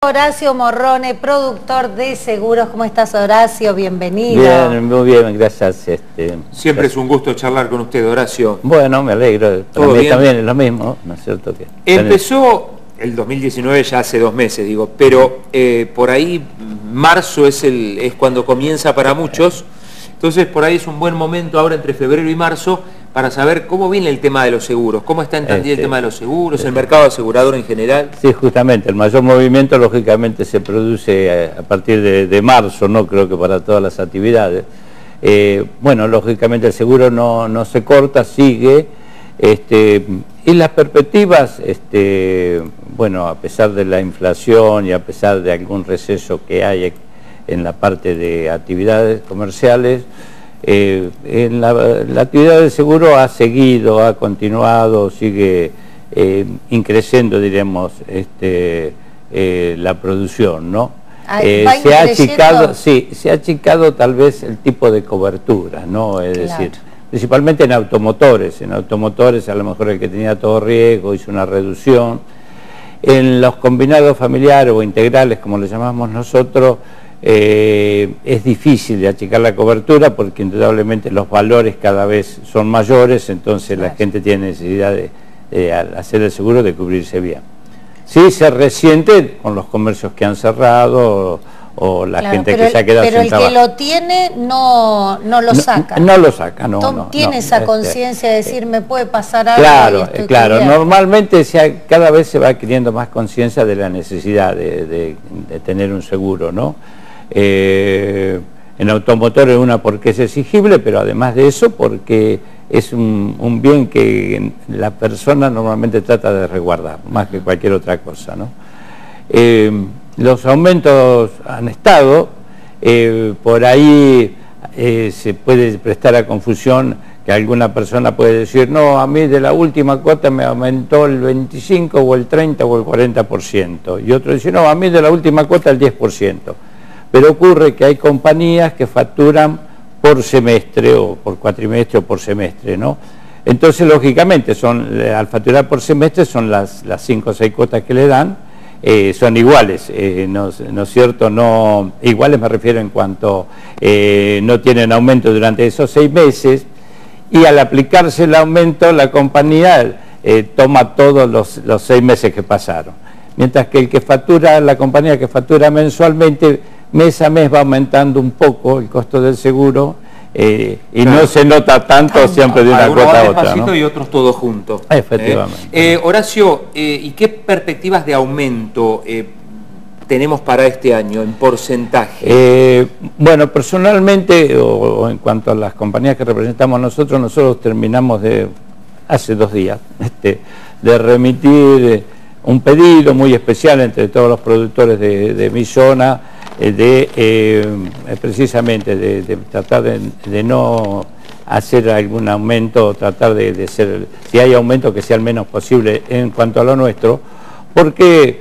Horacio Morrone, productor de seguros. ¿Cómo estás, Horacio? Bienvenido. Bien, muy bien, gracias. Siempre es un gusto charlar con usted, Horacio. Bueno, me alegro. Para mí también es lo mismo, ¿no es cierto? Que empezó el 2019 ya hace 2 meses, digo, pero por ahí marzo es cuando comienza para muchos. Entonces por ahí es un buen momento ahora entre febrero y marzo para saber cómo viene el tema de los seguros, cómo está entendido el tema de los seguros, el mercado asegurador en general. Sí, justamente, el mayor movimiento lógicamente se produce a partir de marzo, no creo que para todas las actividades. Bueno, lógicamente el seguro no se corta, sigue, y las perspectivas, bueno, a pesar de la inflación y a pesar de algún receso que hay en la parte de actividades comerciales, en la actividad del seguro ha seguido, ha continuado, sigue increciendo, diremos, la producción, ¿no? Se ha achicado tal vez el tipo de cobertura, ¿no? Es decir, principalmente en automotores. En automotores a lo mejor el que tenía todo riesgo hizo una reducción. En los combinados familiares o integrales, como le llamamos nosotros, es difícil de achicar la cobertura porque indudablemente los valores cada vez son mayores, entonces la gente tiene necesidad de al hacer el seguro de cubrirse bien. Sí se resiente con los comercios que han cerrado o la gente que se ha quedado sin trabajo. Pero el que lo tiene no lo saca. No lo saca, no. Tiene esa conciencia de decir, me puede pasar algo. Claro, normalmente cada vez se va adquiriendo más conciencia de la necesidad de tener un seguro, ¿no? En automotores porque es exigible, pero además de eso porque es un bien que la persona normalmente trata de resguardar, más que cualquier otra cosa, ¿no? Los aumentos han estado, por ahí se puede prestar a confusión que alguna persona puede decir, no, a mí de la última cuota me aumentó el 25 o el 30 o el 40%, y otro dice, no, a mí de la última cuota el 10%. Pero ocurre que hay compañías que facturan por semestre o por cuatrimestre o por semestre, ¿no? Entonces, lógicamente, al facturar por semestre son las 5 o 6 cuotas que le dan, son iguales, ¿no es cierto? No, iguales me refiero en cuanto no tienen aumento durante esos 6 meses, y al aplicarse el aumento la compañía toma todos los 6 meses que pasaron. Mientras que la compañía que factura mensualmente, mes a mes va aumentando un poco el costo del seguro y no se nota tanto siempre de una cuota a otra, ¿no? Y otros todos juntos. Efectivamente. Horacio, ¿y qué perspectivas de aumento tenemos para este año en porcentaje? Bueno, personalmente, o en cuanto a las compañías que representamos nosotros terminamos hace 2 días de remitir un pedido muy especial entre todos los productores de mi zona, precisamente de tratar de no hacer algún aumento, tratar de ser, si hay aumento, que sea el menos posible en cuanto a lo nuestro, porque,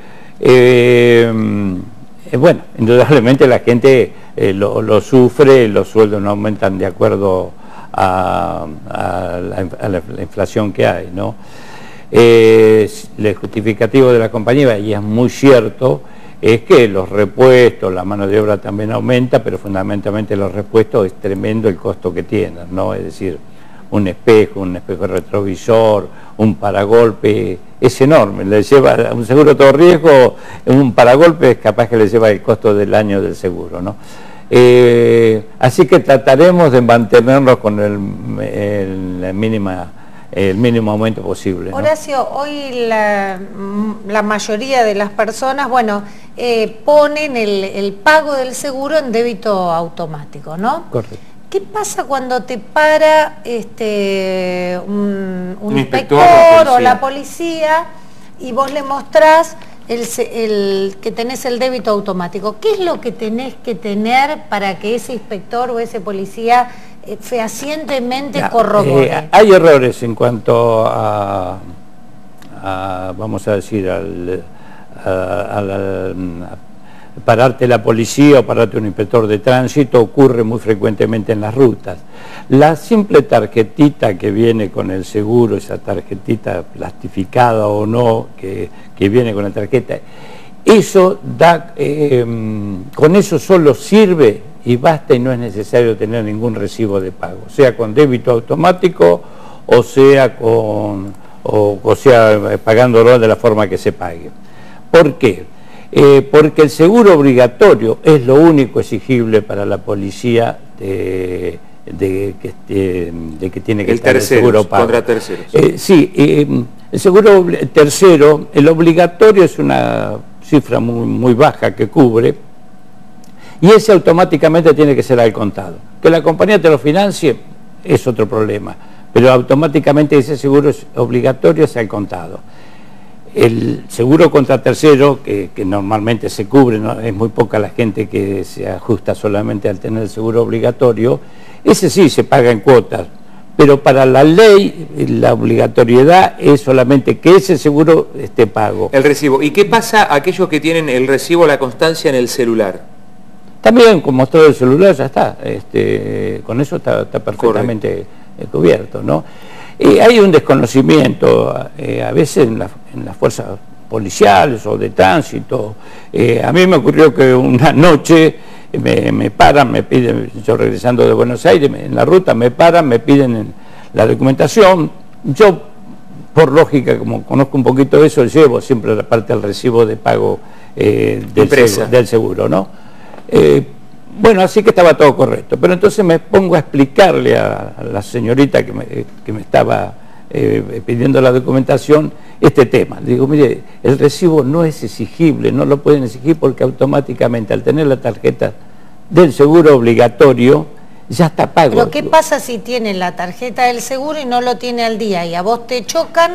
bueno, indudablemente la gente lo sufre, los sueldos no aumentan de acuerdo a la inflación que hay, ¿no? El justificativo de la compañía, y es muy cierto, es que los repuestos, la mano de obra también aumenta, pero fundamentalmente los repuestos es tremendo el costo que tienen, ¿no? Es decir, un espejo retrovisor, un paragolpe, es enorme, le lleva un seguro todo riesgo, un paragolpe es capaz que le lleva el costo del año del seguro, ¿no? Así que trataremos de mantenernos con el mínimo aumento posible, ¿no? Horacio, hoy la mayoría de las personas, bueno, ponen el pago del seguro en débito automático, ¿no? Correcto. ¿Qué pasa cuando te para un inspector o la policía y vos le mostrás que tenés el débito automático? ¿Qué es lo que tenés que tener para que ese inspector o ese policía fehacientemente corrobore? Hay errores en cuanto vamos a decir, pararte la policía o pararte un inspector de tránsito ocurre muy frecuentemente en las rutas. La simple tarjetita que viene con el seguro, esa tarjetita plastificada o no, que viene con la tarjeta, eso da, con eso solo sirve y basta y no es necesario tener ningún recibo de pago, sea con débito automático o sea pagándolo de la forma que se pague. ¿Por qué? Porque el seguro obligatorio es lo único exigible para la policía de que tiene que estar el seguro pago. Contra terceros. Sí, el seguro tercero, el obligatorio es una cifra muy baja que cubre, y ese automáticamente tiene que ser al contado. Que la compañía te lo financie es otro problema, pero automáticamente ese seguro es obligatorio, es al contado. El seguro contra tercero, que normalmente se cubre, ¿no? Es muy poca la gente que se ajusta solamente al tener el seguro obligatorio, ese sí se paga en cuotas, pero para la ley la obligatoriedad es solamente que ese seguro esté pago. El recibo. ¿Y qué pasa a aquellos que tienen el recibo, la constancia en el celular? También con mostrar el celular ya está, con eso está perfectamente cubierto, ¿no? Hay un desconocimiento, a veces en las fuerzas policiales o de tránsito. A mí me ocurrió que una noche me paran, me piden, yo regresando de Buenos Aires, en la ruta me paran, me piden la documentación. Yo, por lógica, como conozco un poquito de eso, llevo siempre la parte del recibo de pago del seguro, ¿no? Bueno, así que estaba todo correcto, pero entonces me pongo a explicarle a la señorita que me estaba pidiendo la documentación este tema. Digo, mire, el recibo no es exigible, no lo pueden exigir porque automáticamente al tener la tarjeta del seguro obligatorio ya está pago. Pero ¿qué pasa si tiene la tarjeta del seguro y no lo tiene al día y a vos te chocan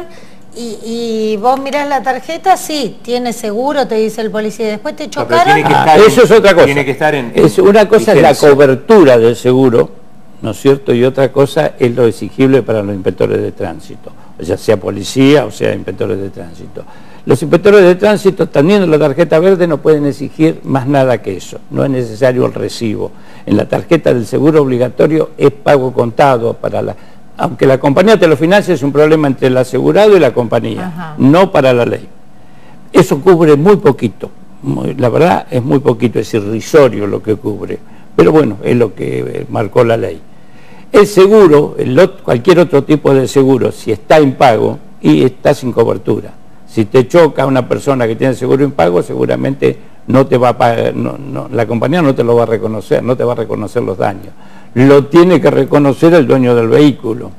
y vos mirás la tarjeta? Sí, tiene seguro, te dice el policía, y después te chocaron. Eso es otra cosa. Tiene que estar en una cosa es la cobertura del seguro, ¿no es cierto? Y otra cosa es lo exigible para los inspectores de tránsito, ya sea policía o sea inspectores de tránsito. Los inspectores de tránsito, teniendo la tarjeta verde, no pueden exigir más nada que eso, no es necesario el recibo. En la tarjeta del seguro obligatorio es pago contado para aunque la compañía te lo financie, es un problema entre el asegurado y la compañía, no para la ley. Eso cubre muy poquito, la verdad es muy poquito, es irrisorio lo que cubre, pero bueno, es lo que marcó la ley. El seguro, cualquier otro tipo de seguro, si está impago y está sin cobertura. Si te choca una persona que tiene seguro impago, seguramente no te va a pagar, la compañía no te lo va a reconocer, no te va a reconocer los daños. Lo tiene que reconocer el dueño del vehículo.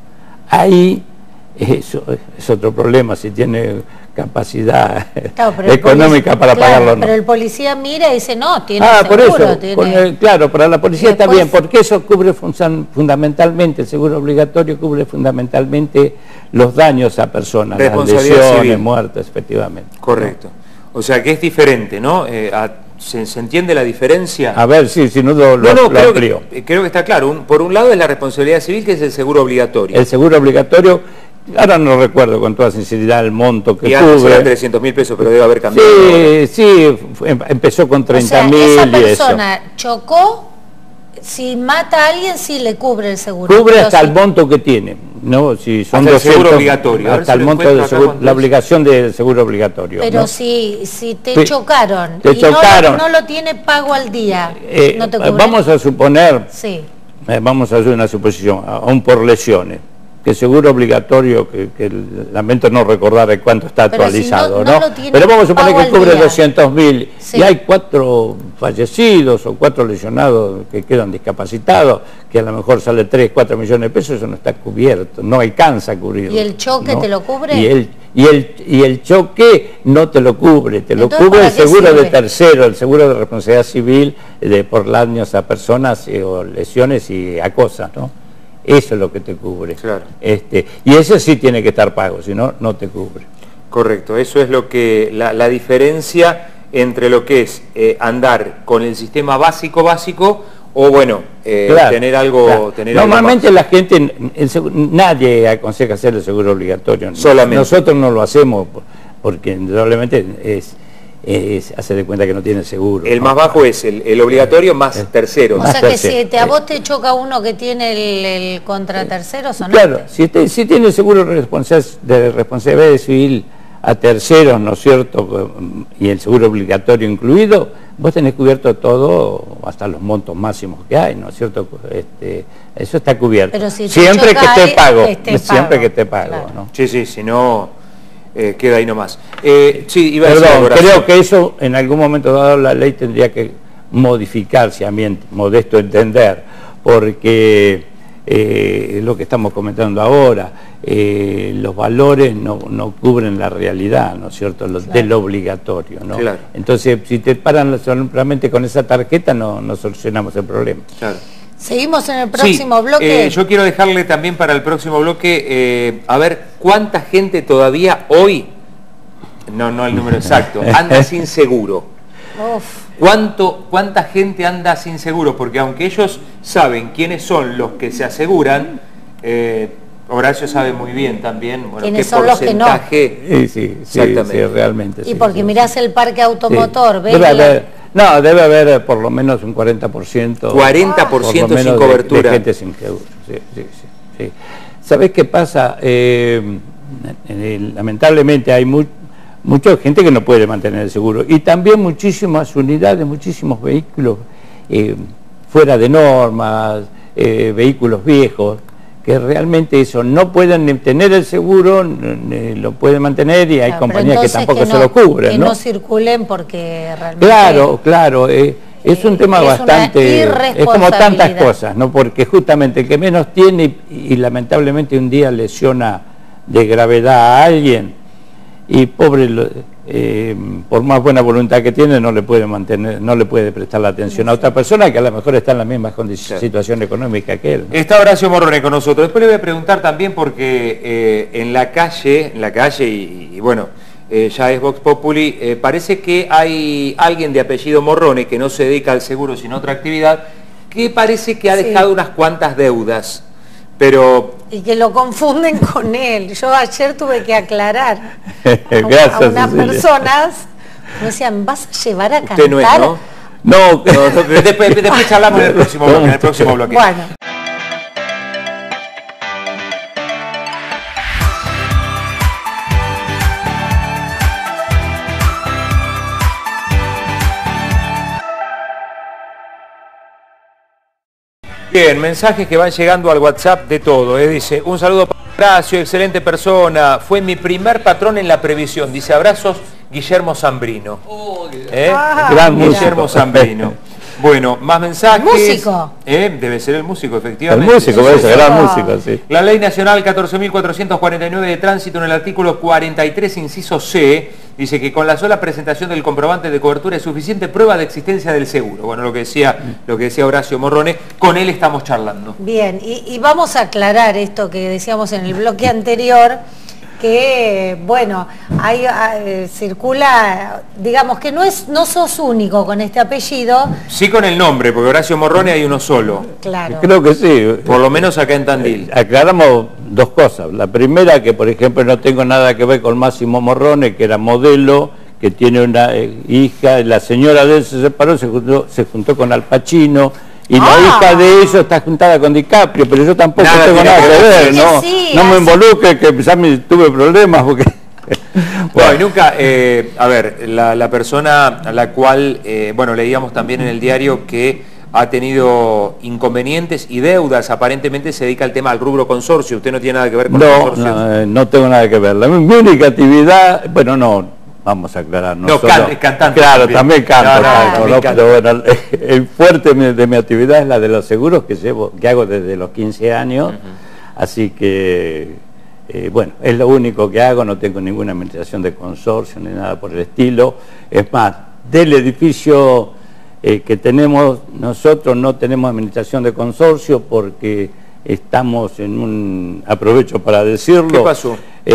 Ahí eso es otro problema, si tiene capacidad económica para pagarlo o no. Pero el policía mira y dice, no, tiene seguro. Por eso, claro, para la policía está bien, porque eso cubre fundamentalmente, el seguro obligatorio cubre fundamentalmente los daños a personas, las lesiones, muertes, efectivamente. Correcto. O sea que es diferente, ¿no? ¿Se entiende la diferencia? A ver, sí, si no lo amplío. Creo que está claro. Por un lado es la responsabilidad civil, que es el seguro obligatorio. El seguro obligatorio, ahora no recuerdo con toda sinceridad el monto que cubre. Eran 300.000 pesos, pero debe haber cambiado. Sí, empezó con 30.000 esa persona chocó, si mata a alguien sí le cubre el seguro. Cubre hasta el monto que tiene, ¿no? Si son hasta 200, el seguro obligatorio. Hasta el monto del seguro, la obligación del seguro obligatorio. Pero ¿no? si te chocaron y no lo tiene pago al día, ¿no te cubre? Vamos a suponer, sí. Vamos a hacer una suposición, aún por lesiones, que el seguro obligatorio, que lamento no recordar de cuánto está actualizado, ¿no? Pero vamos a suponer que cubre 200.000 y hay 4 fallecidos o 4 lesionados que quedan discapacitados, que a lo mejor sale 3, 4 millones de pesos, eso no está cubierto, no alcanza a cubrirlo. ¿Y el choque te lo cubre? Y el choque no te lo cubre, te lo cubre el seguro de tercero, el seguro de responsabilidad civil por daños a personas o lesiones y a cosas, ¿no? Eso es lo que te cubre. Claro. Y ese sí tiene que estar pago, si no, no te cubre. Correcto, eso es lo que la diferencia entre lo que es andar con el sistema básico o bueno, claro, tener algo... Claro. Normalmente la gente, nadie aconseja hacer el seguro obligatorio. Solamente. Nosotros no lo hacemos porque indudablemente hace de cuenta que no tiene seguro. El más bajo es el obligatorio más tercero. O sea que si a vos te choca uno que tiene el contra terceros o no. Claro, si tiene seguro de responsabilidad civil a terceros, ¿no es cierto?, y el seguro obligatorio incluido, vos tenés cubierto todo, hasta los montos máximos que hay, ¿no es cierto? Eso está cubierto. Pero si siempre que esté pago, siempre que esté pago, claro. ¿no? Sí, sí, si no, queda ahí nomás. Sí, iba a decir, creo que eso en algún momento dado la ley tendría que modificarse, a mi modesto entender, porque lo que estamos comentando ahora, los valores no cubren la realidad, ¿no es cierto?, claro, de lo obligatorio, ¿no? Claro. Entonces, si te paran solamente con esa tarjeta, no solucionamos el problema. Claro. Seguimos en el próximo bloque. Yo quiero dejarle también para el próximo bloque, a ver, ¿cuánta gente todavía hoy, no el número exacto, anda sin seguro? ¿Cuánta gente anda sin seguro? Porque aunque ellos saben quiénes son los que se aseguran, Horacio sabe muy bien también, bueno, qué son porcentaje. Los que no. Sí, realmente. Y porque mirás el parque automotor, ¿ves? Debe haber por lo menos un 40%. 40% sin cobertura. De gente sin seguro. Sí. ¿Sabés qué pasa? Lamentablemente hay mucha gente que no puede mantener el seguro, y también muchísimas unidades, muchísimos vehículos fuera de normas, vehículos viejos, que realmente eso no pueden tener el seguro, lo pueden mantener, y hay compañías que tampoco se lo cubren, que ¿no? No circulen porque realmente... Claro, es un tema bastante... Es como tantas cosas, ¿no? Porque justamente el que menos tiene y lamentablemente un día lesiona de gravedad a alguien, y pobre, por más buena voluntad que tiene, no le puede prestar la atención a otra persona que a lo mejor está en la misma situación económica que él, ¿no? Está Horacio Morrone con nosotros. Después le voy a preguntar también porque en la calle y bueno, ya es Vox Populi, parece que hay alguien de apellido Morrone que no se dedica al seguro sino a otra actividad, que parece que ha dejado unas cuantas deudas. Y que lo confunden con él. Yo ayer tuve que aclarar a unas personas, me decían, ¿vas a llevar a cantar? Usted no es, ¿no? No. Después charlamos en el próximo bloque. Bueno. Bien, mensajes que van llegando al WhatsApp de todo, dice, un saludo para Horacio, excelente persona, fue mi primer patrón en la previsión, dice, abrazos, Guillermo Zambrino. Gran Guillermo Zambrino. Bueno, más mensajes. ¿Músico? Debe ser el músico, efectivamente. El músico, gran músico, sí. La Ley Nacional 14.449 de Tránsito, en el artículo 43, inciso C, dice que con la sola presentación del comprobante de cobertura es suficiente prueba de existencia del seguro. Bueno, lo que decía Horacio Morrone, con él estamos charlando. Bien, y vamos a aclarar esto que decíamos en el bloque anterior, que, bueno, circula, digamos que no sos único con este apellido. Sí, con el nombre, porque Horacio Morrone hay uno solo. Claro. Creo que sí. Por lo menos acá en Tandil. Aclaramos dos cosas. La primera, que por ejemplo no tengo nada que ver con Máximo Morrone, que era modelo, que tiene una hija, la señora de él se separó, se juntó con Al Pacino, y la hija de ellos está juntada con DiCaprio, pero yo tampoco tengo nada que ver, no me involucre, que ya tuve problemas, porque... Bueno, y nunca, a ver, la persona a la cual, bueno, leíamos también en el diario que ha tenido inconvenientes y deudas, aparentemente se dedica al tema al rubro consorcio. ¿Usted no tiene nada que ver con consorcios? No tengo nada que ver. Mi única actividad, bueno, vamos a aclarar. No, cantante. Claro, también canto. Pero bueno, el fuerte de mi actividad es la de los seguros que hago desde los 15 años, así que, bueno, es lo único que hago, no tengo ninguna administración de consorcio ni nada por el estilo. Es más, del edificio que tenemos nosotros no tenemos administración de consorcio porque estamos en un, aprovecho para decirlo. ¿Qué pasó?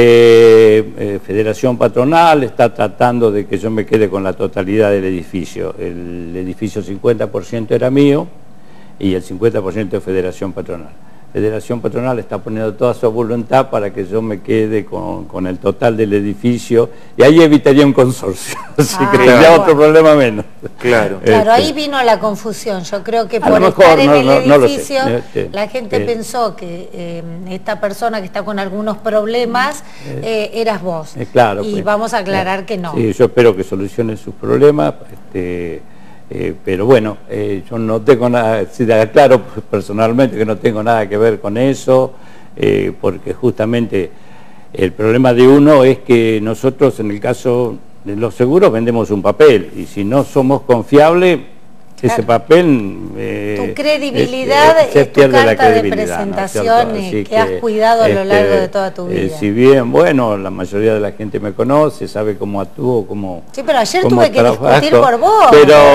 Federación Patronal está tratando de que yo me quede con la totalidad del edificio. El edificio 50% era mío y el 50% de Federación Patronal. Federación Patronal está poniendo toda su voluntad para que yo me quede con el total del edificio, y ahí evitaría un consorcio, así que tendría otro problema menos. Claro, ahí vino la confusión. Yo creo que por estar en el edificio la gente pensó que esta persona que está con algunos problemas eras vos. Claro, y vamos a aclarar que no. Sí, yo espero que solucionen sus problemas. Pero bueno, yo no tengo nada, si te aclaro personalmente que no tengo nada que ver con eso, porque justamente el problema de uno es que nosotros en el caso de los seguros vendemos un papel, y si no somos confiables, ese papel... tu credibilidad se es tu pierde carta la de presentación que has cuidado a lo largo de toda tu vida. Si bien, bueno, la mayoría de la gente me conoce, sabe cómo actúo, cómo... Sí, pero ayer tuve que discutir por vos,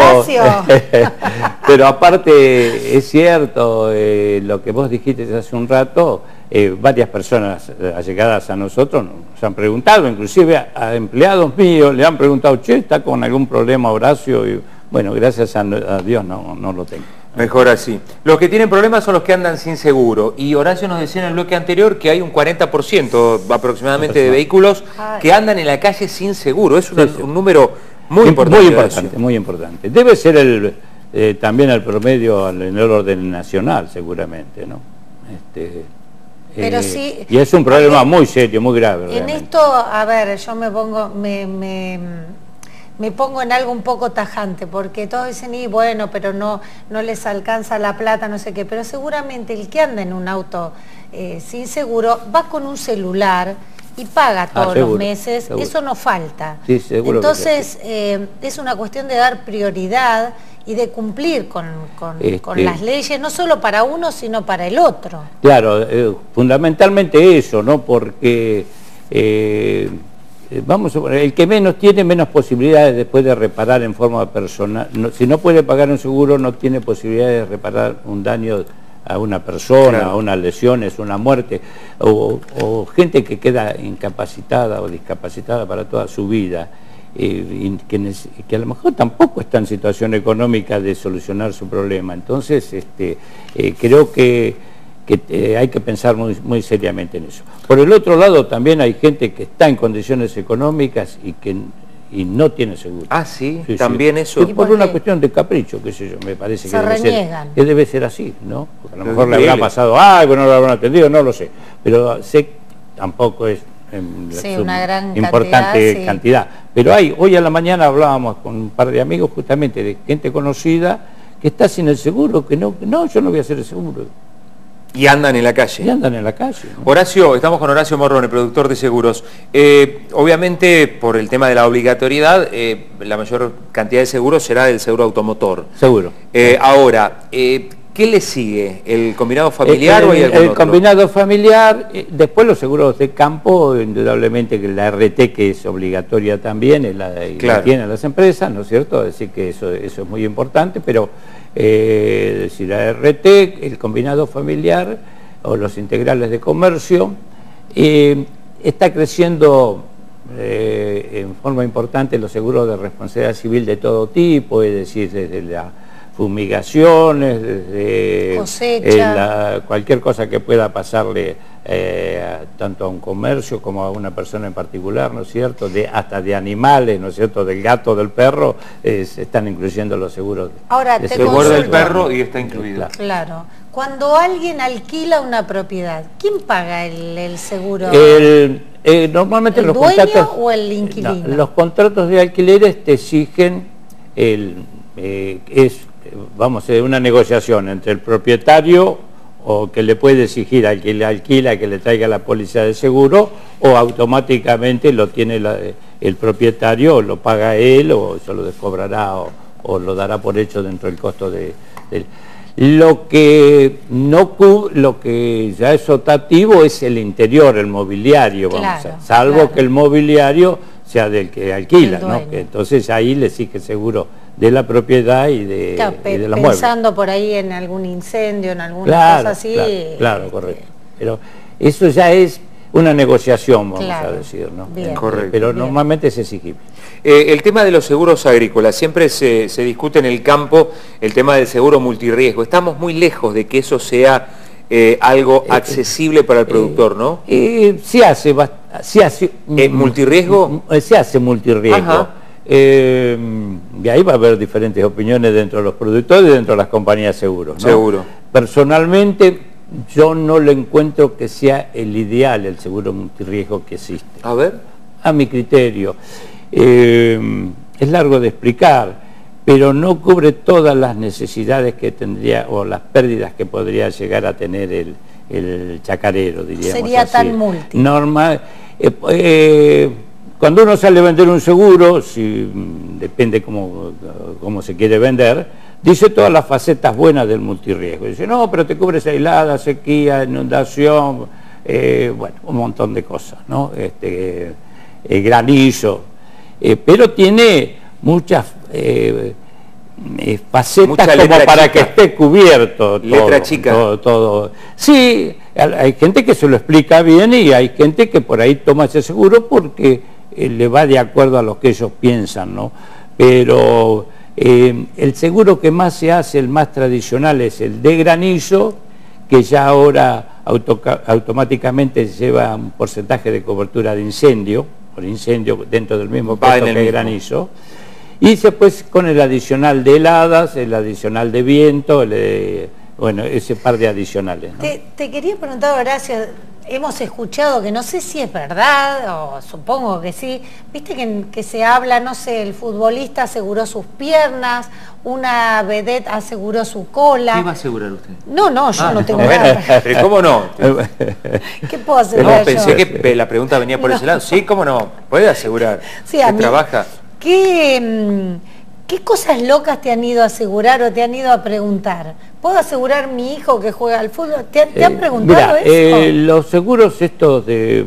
pero aparte, es cierto, lo que vos dijiste hace un rato, varias personas allegadas a nosotros nos han preguntado, inclusive a empleados míos, le han preguntado, che, ¿está con algún problema Horacio? Y, bueno, gracias a Dios no lo tengo. Mejor así. Los que tienen problemas son los que andan sin seguro. Y Horacio nos decía en el bloque anterior que hay un 40% aproximadamente de vehículos que andan en la calle sin seguro. Es un número muy importante. Muy importante, muy importante. Debe ser también el promedio en el orden nacional, seguramente, ¿no? Pero sí, y es un problema muy serio, muy grave. En realmente. esto, a ver, yo me pongo en algo un poco tajante, porque todos dicen, y bueno, pero no les alcanza la plata, no sé qué, pero seguramente el que anda en un auto sin seguro va con un celular y paga todos los meses, seguro. Eso no falta. Sí, seguro. Entonces, es una cuestión de dar prioridad y de cumplir con las leyes, no solo para uno, sino para el otro. Claro, fundamentalmente eso, ¿no? Porque... vamos a poner, el que menos tiene menos posibilidades después de reparar en forma personal. Si no puede pagar un seguro, no tiene posibilidades de reparar un daño a una persona, a unas lesiones, una muerte, o gente que queda incapacitada o discapacitada para toda su vida, y que a lo mejor tampoco está en situación económica de solucionar su problema. Entonces, creo que hay que pensar muy seriamente en eso. Por el otro lado, también hay gente que está en condiciones económicas y no tiene seguro. Ah, sí, también sí. Eso. Y por una cuestión de capricho, qué sé yo, me parece que debe ser así, ¿no? Porque a lo mejor le habrá pasado, bueno, no lo habrán atendido, no lo sé. Pero sé que tampoco es una gran importante cantidad. Pero hoy a la mañana hablábamos con un par de amigos justamente de gente conocida que está sin el seguro, que no, yo no voy a hacer el seguro. Y andan en la calle. Y andan en la calle, ¿no? Horacio, estamos con Horacio Morrone, productor de seguros. Obviamente, por el tema de la obligatoriedad, la mayor cantidad de seguros será del seguro automotor. Seguro. Ahora, ¿qué le sigue? ¿El combinado familiar o hay algún otro? El combinado familiar, después los seguros de campo, indudablemente que la RT, que es obligatoria también, la tienen las empresas, ¿no es cierto? Es decir, que eso es muy importante, pero... decir, la RT, el combinado familiar o los integrales de comercio, está creciendo en forma importante los seguros de responsabilidad civil de todo tipo, es decir, desde las fumigaciones, desde cualquier cosa que pueda pasarle tanto a un comercio como a una persona en particular, ¿no es cierto? Hasta de animales, ¿no es cierto? Del gato, del perro, se están incluyendo los seguros. Ahora, se guarda el perro y está incluido. Claro. Cuando alguien alquila una propiedad, ¿quién paga el seguro? Normalmente ¿El dueño o el inquilino? Los contratos de alquileres te exigen, vamos, una negociación entre el propietario, o que le puede exigir al que le alquila que le traiga la póliza de seguro, o automáticamente lo tiene el propietario, o lo paga él, o se lo descobrará, o lo dará por hecho dentro del costo de lo que ya es optativo es el interior, el mobiliario, salvo que el mobiliario sea del que alquila, ¿no? Que entonces ahí le exige seguro de la propiedad y de los muebles. Pensando por ahí en algún incendio, en alguna cosa así. Claro, correcto. Pero eso ya es una negociación, vamos a decir, ¿no? Correcto. Pero normalmente es exigible. El tema de los seguros agrícolas, siempre se discute en el campo el tema del seguro multirriesgo. Estamos muy lejos de que eso sea algo accesible para el productor, ¿no? Se hace ¿multirriesgo? Se hace multirriesgo. Y ahí va a haber diferentes opiniones dentro de los productores y dentro de las compañías de seguros, ¿no? Seguro. Personalmente, yo no le encuentro que sea el ideal el seguro multirriesgo que existe. A ver. A mi criterio. Es largo de explicar, pero no cubre todas las necesidades que tendría o las pérdidas que podría llegar a tener el chacarero, diríamos. Sería así. tan multi. Normal. Cuando uno sale a vender un seguro, depende cómo se quiere vender, dice todas las facetas buenas del multirriesgo. Dice, no, pero te cubres helada, sequía, inundación, bueno, un montón de cosas, ¿no? Granizo, pero tiene muchas facetas mucha como para chica, que esté cubierto todo, letra chica. Todo. Sí, hay gente que se lo explica bien y hay gente que por ahí toma ese seguro porque le va de acuerdo a lo que ellos piensan, ¿no? Pero el seguro que más se hace, el más tradicional, es el de granizo, que ya ahora automáticamente lleva un porcentaje de cobertura de incendio, por incendio dentro del mismo costo que el granizo. Y después con el adicional de heladas, el adicional de viento, bueno, ese par de adicionales, ¿no? Te quería preguntar, Horacio, hemos escuchado, que no sé si es verdad, o supongo que sí, viste que se habla, no sé, el futbolista aseguró sus piernas, una vedette aseguró su cola. ¿Qué va a asegurar usted? No, yo no tengo nada. Pero ¿cómo no? ¿Qué puedo asegurar? No, pensé que la pregunta venía por ese lado. Sí, ¿cómo no? ¿Puede asegurar? Sí, ¿Qué trabaja? ¿Qué cosas locas te han ido a asegurar o te han ido a preguntar? ¿Puedo asegurar mi hijo que juega al fútbol? ¿Te han preguntado eso? Los seguros estos desde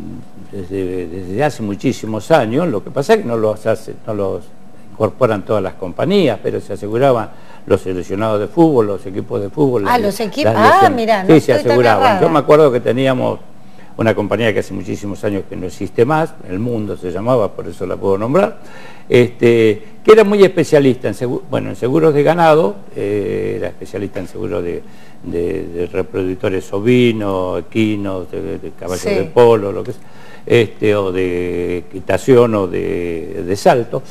hace muchísimos años, lo que pasa es que no los incorporan todas las compañías, pero se aseguraban los seleccionados de fútbol, los equipos de fútbol. Los equipos, mirá, no sí, se aseguraban. Yo me acuerdo que teníamos una compañía que hace muchísimos años que no existe más, El Mundo se llamaba, por eso la puedo nombrar, que era muy especialista en seguros de ganado, era especialista en seguros de reproductores ovinos, equinos, de caballos de polo, lo que sea, o de equitación o de salto,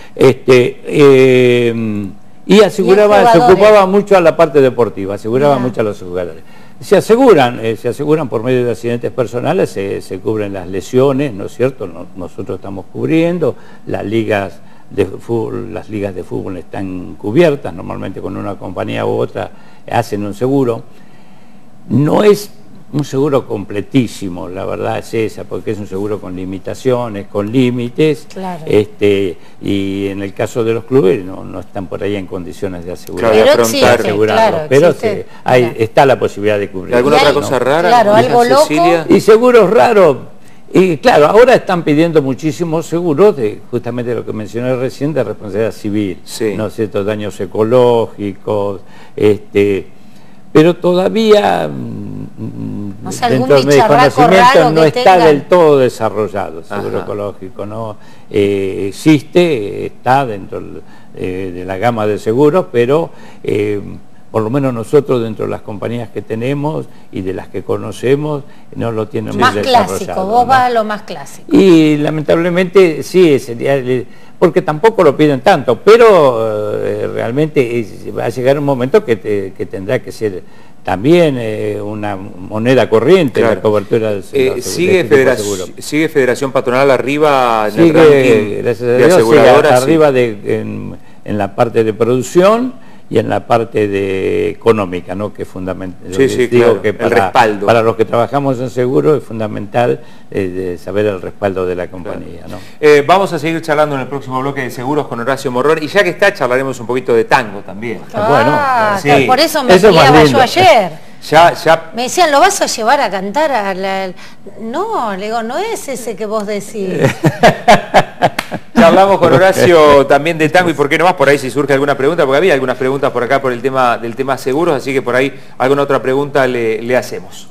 y aseguraba, se ocupaba mucho a la parte deportiva, aseguraba mucho a los jugadores. Se aseguran por medio de accidentes personales, se cubren las lesiones, ¿no es cierto? Nosotros estamos cubriendo, las ligas de fútbol están cubiertas, normalmente con una compañía u otra hacen un seguro. No es un seguro completísimo, la verdad es esa, porque es un seguro con limitaciones, con límites, claro. Y en el caso de los clubes no están por ahí en condiciones de asegurar, pero está la posibilidad de cubrir. ¿Alguna otra cosa rara? Claro, algo loco. Y seguros raros, y claro, ahora están pidiendo muchísimos seguros de justamente lo que mencioné recién, de responsabilidad civil, ¿no es cierto? Daños ecológicos, pero todavía dentro de mi conocimiento no está del todo desarrollado el seguro ecológico, ¿no? Existe, está dentro de la gama de seguros, pero por lo menos nosotros dentro de las compañías que tenemos y de las que conocemos no lo tienen muy desarrollado. Más clásico, vos vas a lo más clásico. Y lamentablemente sí, sería, porque tampoco lo piden tanto, pero realmente va a llegar un momento que tendrá que ser también una moneda corriente, la cobertura del seguro. ¿Sigue Federación Patronal arriba en el ranking de aseguradoras? Arriba en la parte de producción y en la parte económica, ¿no? Que es fundamental. Claro, que el respaldo. Para los que trabajamos en seguro es fundamental saber el respaldo de la compañía, ¿no? Vamos a seguir charlando en el próximo bloque de seguros con Horacio Morrón, y ya que está, charlaremos un poquito de tango también. Por eso me peleaba yo ayer. Ya. Me decían, ¿lo vas a llevar a cantar No, le digo, no es ese que vos decís. Hablamos con Horacio también de tango, y por qué no más, por ahí si surge alguna pregunta, porque había algunas preguntas por acá por el tema del tema seguros, así que por ahí alguna otra pregunta le hacemos.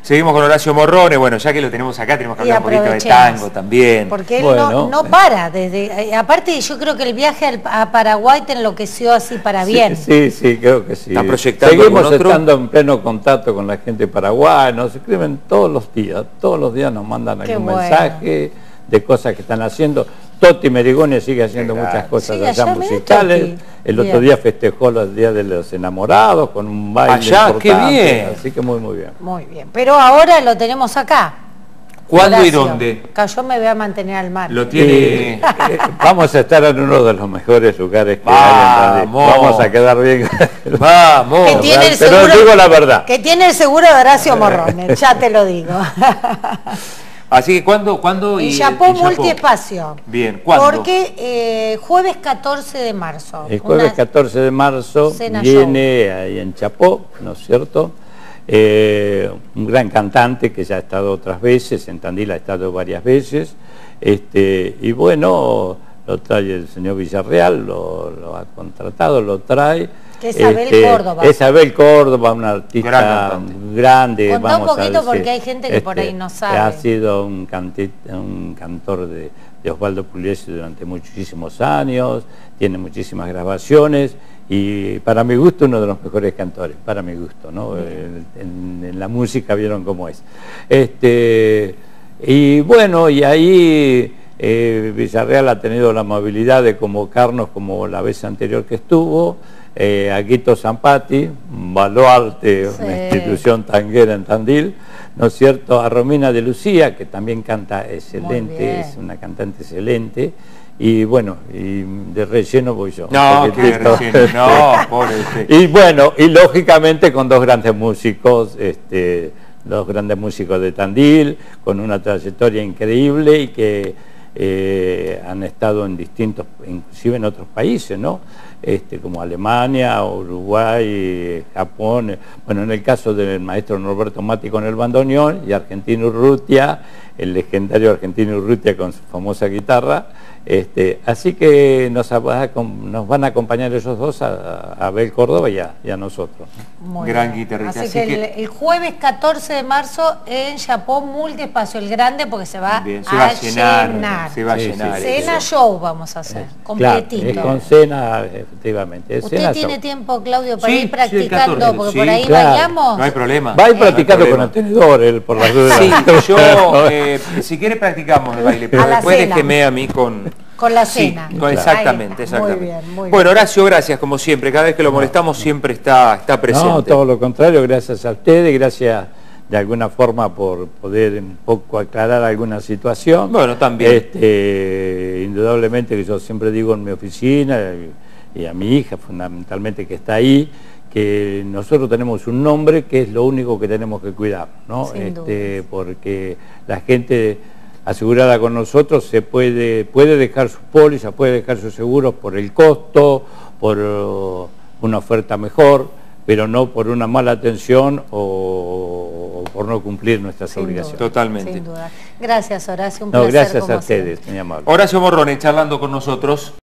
Seguimos con Horacio Morrone. Bueno, ya que lo tenemos acá, tenemos que hablar un poquito de tango también. Porque él no para. Aparte, yo creo que el viaje a Paraguay te enloqueció así para bien. Sí, creo que sí. ¿Está proyectando Seguimos estando en pleno contacto con la gente de Paraguay, nos escriben todos los días nos mandan algún mensaje de cosas que están haciendo. Toti Merigoni sigue haciendo muchas cosas allá musicales. El otro día festejó los días de los enamorados con un baile importante. ¡Qué bien! Así que muy bien. Muy bien. Pero ahora lo tenemos acá. ¿Cuándo Horacio, y dónde? Yo me voy a mantener al mar. Lo tiene. Vamos a estar en uno de los mejores lugares que hay en Vamos a quedar bien. Vamos. Pero digo la verdad. Que tiene el seguro de Horacio Morrone, ya te lo digo. Así que ¿cuándo? En Chapó Multiespacio. Bien, ¿cuándo? Porque jueves 14 de marzo. El jueves 14 de marzo viene ahí en Chapó, ¿no es cierto? Un gran cantante que ya ha estado otras veces, en Tandil ha estado varias veces, y bueno, lo trae el señor Villarreal, lo ha contratado, lo trae. Que es Abel Córdoba. Es Abel Córdoba, un artista grande. Contá un poquito porque hay gente que por ahí no sabe. Ha sido un cantor de Osvaldo Pugliese durante muchísimos años, tiene muchísimas grabaciones y para mi gusto uno de los mejores cantores, para mi gusto, ¿no? En la música vieron cómo es. Y bueno, y ahí Villarreal ha tenido la amabilidad de convocarnos como la vez anterior que estuvo, a Guito Zampati, un baluarte, una institución tanguera en Tandil, ¿no es cierto? A Romina de Lucía, que también canta excelente, es una cantante excelente, y bueno, y de relleno voy yo. No, que de relleno, no, pobre usted. Y bueno, y lógicamente con dos grandes músicos, dos grandes músicos de Tandil, con una trayectoria increíble y que han estado en distintos, inclusive en otros países, ¿no? Como Alemania, Uruguay, Japón, bueno, en el caso del maestro Norberto Matti con el bandoneón y Argentino Urrutia, el legendario Argentino Urrutia con su famosa guitarra, así que nos van a acompañar ellos dos, a Abel Córdoba y a nosotros. Gran guitarrista. Así que el jueves 14 de marzo en Chapó Multiespacio, el grande, porque se va a llenar. Se va a llenar. Cena show vamos a hacer, completito. Claro, es con cena, efectivamente. ¿Usted tiene tiempo, Claudio, para ir Sí, practicando? el 14, porque por ahí bailamos. No hay problema. Va a ir practicando con el tenedor, por las dudas. Sí, yo, si quiere practicamos el baile, pero después déjeme a mí con la cena. Exactamente. Muy bien, muy bueno, Horacio, gracias como siempre. Cada vez que lo molestamos siempre está presente. No, todo lo contrario, gracias a ustedes, gracias de alguna forma por poder un poco aclarar alguna situación. Bueno, también. Indudablemente que yo siempre digo en mi oficina y a mi hija fundamentalmente que está ahí, que nosotros tenemos un nombre que es lo único que tenemos que cuidar, ¿no? Porque la gente asegurada con nosotros se puede dejar sus pólizas, puede dejar sus seguros por el costo, por una oferta mejor, pero no por una mala atención o por no cumplir nuestras obligaciones. Totalmente. Sin duda. Gracias, Horacio, un placer. Gracias a ustedes, muy amable. Horacio Morrone charlando con nosotros.